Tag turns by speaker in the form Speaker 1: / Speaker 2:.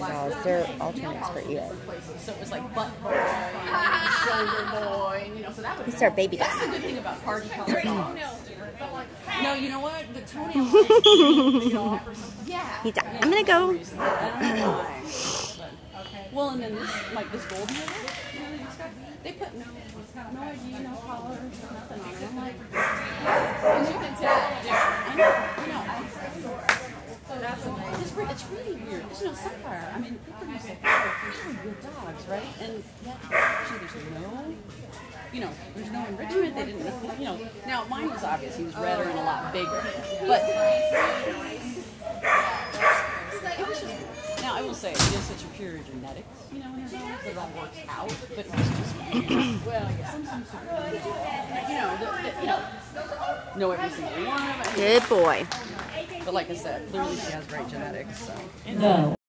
Speaker 1: dogs. They're alternates for either.
Speaker 2: So it was like butt boy, shoulder boy, and, you know, so that was.
Speaker 1: These are baby
Speaker 2: That's
Speaker 1: dogs.
Speaker 2: the good thing about party color dogs. No, you know what? The toenail. Yeah.
Speaker 1: He's out. I'm gonna go.
Speaker 2: I don't know why. But, well, and then this, like this golden river, you know, these guys, they put no ID, no collars, nothing on it. I'm like, as you can tell, I know, you know. That's amazing. It's really weird. You know, Sapphire, I mean, they produce like really good dogs, right? And yet, actually, there's no enrichment. They didn't, you know. Now, mine was obvious. He was redder and a lot bigger. But it was just, now, I will say, it is such a pure genetics, you know, in their dogs. It all works out. But it was just, well, yeah. Sometimes, you know every single one of them.
Speaker 1: Good boy.
Speaker 2: But like I said, clearly she has great genetics, so.
Speaker 3: No.